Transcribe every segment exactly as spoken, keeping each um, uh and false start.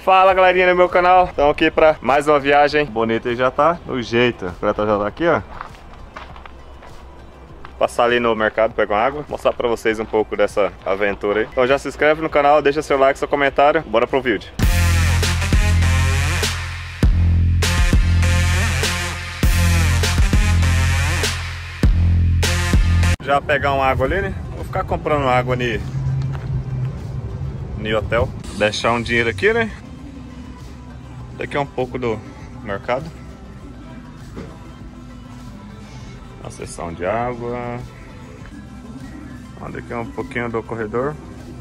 Fala galerinha do meu canal, estamos aqui para mais uma viagem bonita e já tá no jeito. O Preta já tá aqui, ó. Passar ali no mercado, pegar uma água, mostrar para vocês um pouco dessa aventura aí. Então já se inscreve no canal, deixa seu like, seu comentário, bora pro vídeo. Já pegar uma água ali, né? Vou ficar comprando água ali no hotel. Deixar um dinheiro aqui, né? Daqui é um pouco do mercado. Uma seção de água. Daqui é um pouquinho do corredor.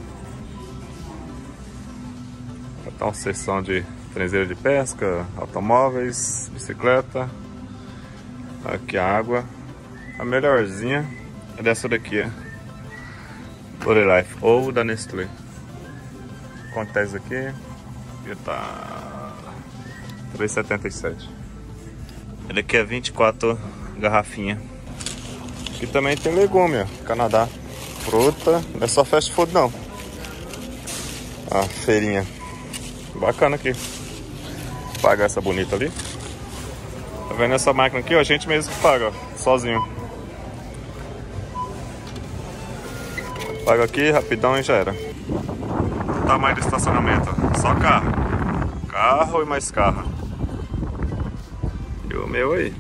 Tá uma seção de trenzeiro de pesca, automóveis, bicicleta. Aqui a água. A melhorzinha é dessa daqui, ó. Body Life ou da Nestlé. Acontece aqui. E tá três reais e setenta e sete centavos. Ele aqui é vinte e quatro garrafinhas. Aqui também tem legume, ó. Canadá. Fruta. Não é só fast food não. A feirinha. Bacana aqui. Paga essa bonita ali. Tá vendo essa máquina aqui, ó? A gente mesmo que paga, ó. Sozinho. Paga aqui, rapidão e já era. O tamanho do estacionamento, ó. Só carro. Carro e mais carro. E o meu aí.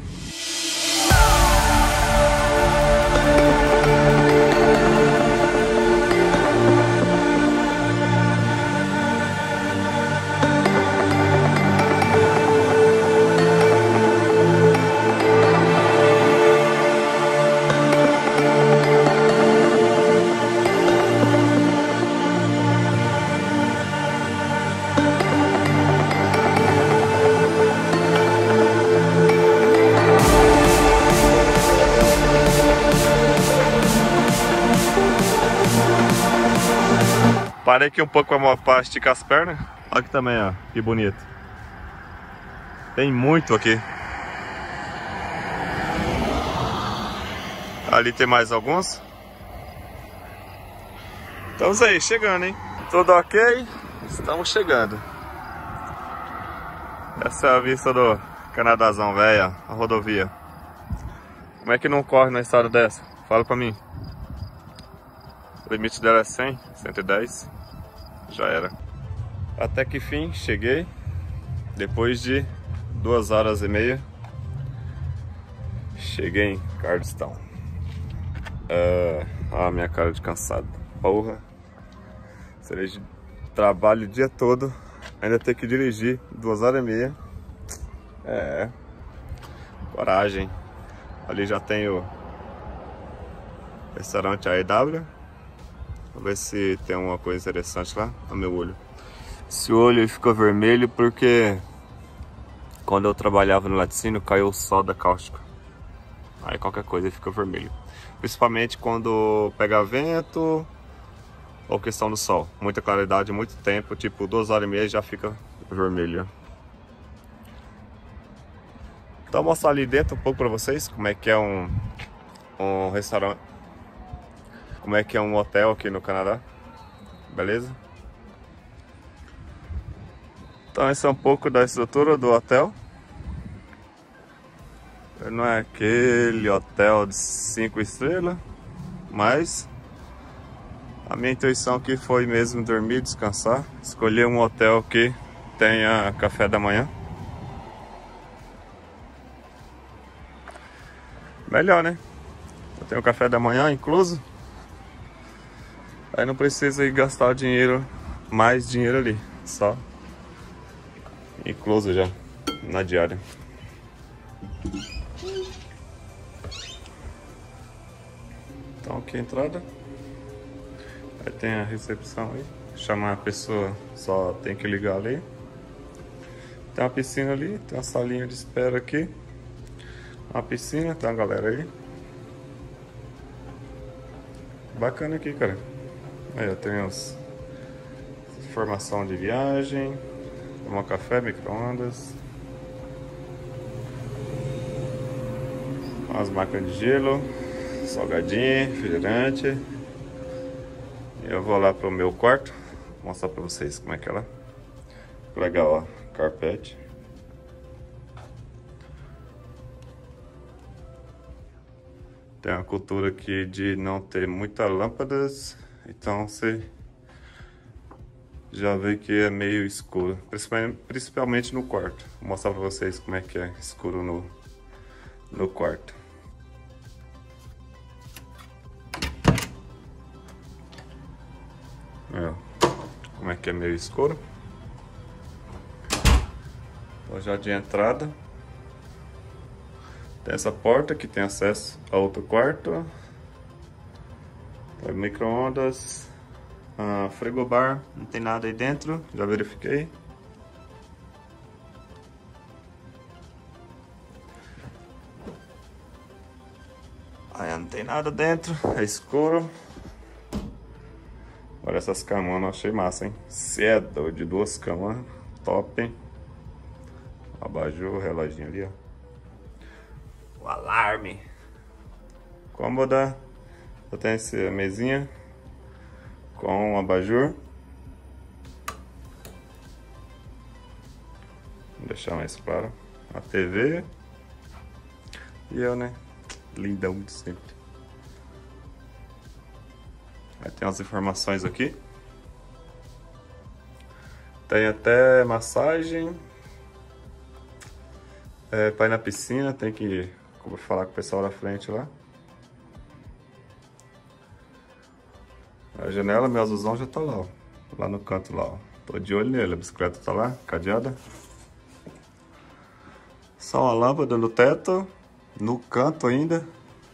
Parei aqui um pouco para esticar as pernas. Olha aqui também, ó, que bonito. Tem muito aqui. Ali tem mais alguns. Estamos aí, chegando, hein? Tudo ok? Estamos chegando. Essa é a vista do Canadazão, velho, a rodovia. Como é que não corre na estrada dessa? Fala pra mim. O limite dela é cem, cento e dez. Já era. Até que fim, cheguei. Depois de duas horas e meia. Cheguei em Carleton. Uh, olha a minha cara de cansado. Porra. Serei de trabalho o dia todo. Ainda ter que dirigir duas horas e meia. É. Coragem. Ali já tem o restaurante A E W. Vou ver se tem alguma coisa interessante lá no meu olho. Esse olho ficou vermelho porque quando eu trabalhava no laticínio caiu o sol da cáustica. Aí qualquer coisa fica vermelho. Principalmente quando pega vento ou questão do sol. Muita claridade, muito tempo, tipo duas horas e meia já fica vermelho. Então vou mostrar ali dentro um pouco pra vocês como é que é um, um restaurante. Como é que é um hotel aqui no Canadá, beleza? Então esse é um pouco da estrutura do hotel. Não é aquele hotel de cinco estrelas, mas a minha intuição aqui foi mesmo dormir, descansar. Escolher um hotel que tenha café da manhã. Melhor, né? Eu tenho café da manhã incluso. Aí não precisa ir gastar dinheiro, mais dinheiro ali, só incluso já na diária. Então aqui a entrada. Aí tem a recepção aí. Chamar a pessoa, só tem que ligar ali. Tem uma piscina ali, tem uma salinha de espera aqui. Uma piscina, tem uma galera aí. Bacana aqui, cara. Aí eu tenho as informação de viagem, tomar café, micro-ondas, umas máquinas de gelo, salgadinho, refrigerante. Eu vou lá pro meu quarto, mostrar pra vocês como é que ela Que legal, ó, carpete. Tem uma cultura aqui de não ter muitas lâmpadas, então você já vê que é meio escuro, principalmente no quarto. Vou mostrar pra vocês como é que é escuro no, no quarto. É, como é que é meio escuro. Então, já de entrada, tem essa porta que tem acesso a outro quarto. Micro-ondas, uh, frigobar, não tem nada aí dentro, já verifiquei. Aí não tem nada dentro, é escuro. Olha essas camas, eu achei massa, hein? Cedo de duas camas, top, hein? Abajur, o reloginho ali, ó. O alarme. Cômoda. Eu tenho essa mesinha com um abajur. Vou deixar mais claro. A T V. E eu, né? Lindão de sempre. Aí tem as informações aqui. Tem até massagem. É, pra ir na piscina, tem que vou falar com o pessoal da frente lá. A janela, meu azulzão já tá lá, ó. Lá no canto lá, ó. Tô de olho nele, a bicicleta tá lá, cadeada. Só uma lâmpada no teto, no canto ainda.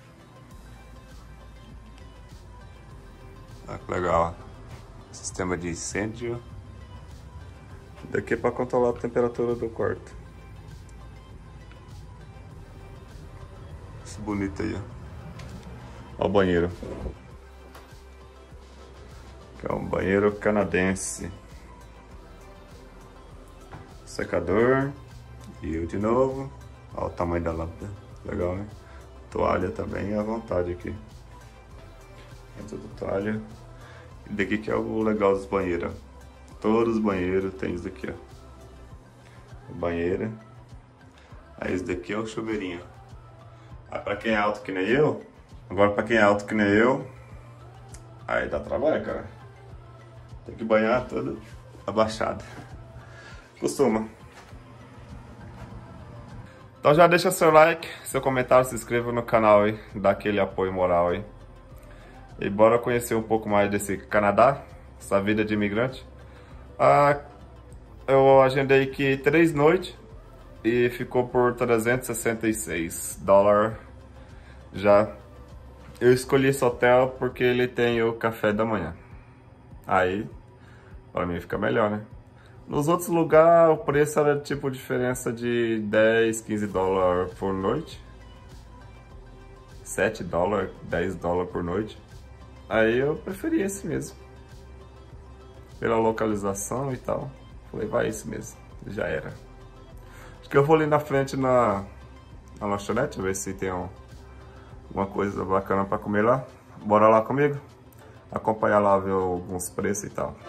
Ah, que legal, ó. Sistema de incêndio. Daqui é pra controlar a temperatura do quarto. Bonito aí, ó. Ó o banheiro. Que é um banheiro canadense. Secador. E eu de novo. Ó o tamanho da lâmpada. Legal, né? Toalha também à vontade aqui. É tudo toalha. E daqui que é o legal dos banheiros. Todos os banheiros tem isso daqui, ó. Banheira. Aí esse daqui é o chuveirinho. Ah, pra quem é alto que nem eu, agora pra quem é alto que nem eu, aí dá trabalho, cara. Tem que banhar tudo abaixado. Costuma. Então já deixa seu like, seu comentário, se inscreva no canal aí, dá aquele apoio moral aí. E bora conhecer um pouco mais desse Canadá, essa vida de imigrante. Ah, eu agendei aqui três noites. E ficou por trezentos e sessenta e seis dólares já. Eu escolhi esse hotel porque ele tem o café da manhã. Aí, pra mim fica melhor, né? Nos outros lugares, o preço era tipo diferença de dez, quinze dólares por noite. sete dólares, dez dólares por noite. Aí eu preferi esse mesmo. Pela localização e tal. Falei, vai esse mesmo. Já era. Que eu vou ali na frente na, na lanchonete, ver se tem um, alguma coisa bacana para comer lá. Bora lá comigo? Acompanhar lá, ver alguns preços e tal.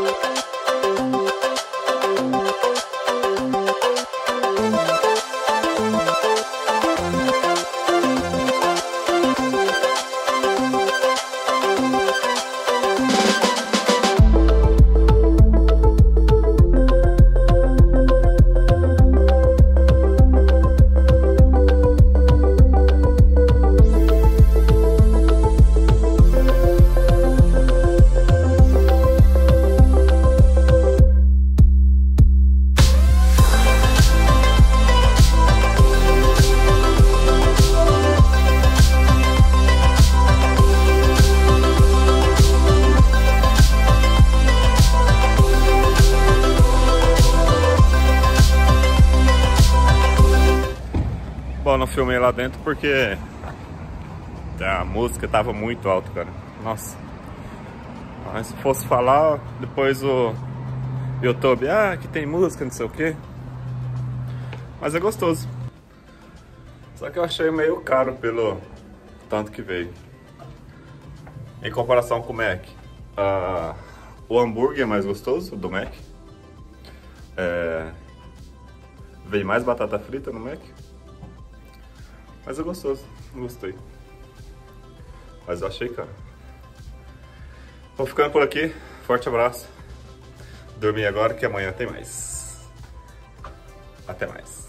Bom, não filmei lá dentro porque a música tava muito alta, cara. Nossa. Mas se fosse falar, depois o YouTube, ah, que tem música, não sei o que. Mas é gostoso. Só que eu achei meio caro pelo tanto que veio. Em comparação com o Mac. Uh, o hambúrguer é mais gostoso do Mac. É... Veio mais batata frita no Mac. Mas é gostoso, gostei. Mas eu achei caro. Vou ficando por aqui, forte abraço. Dormir agora que amanhã tem mais. Até mais.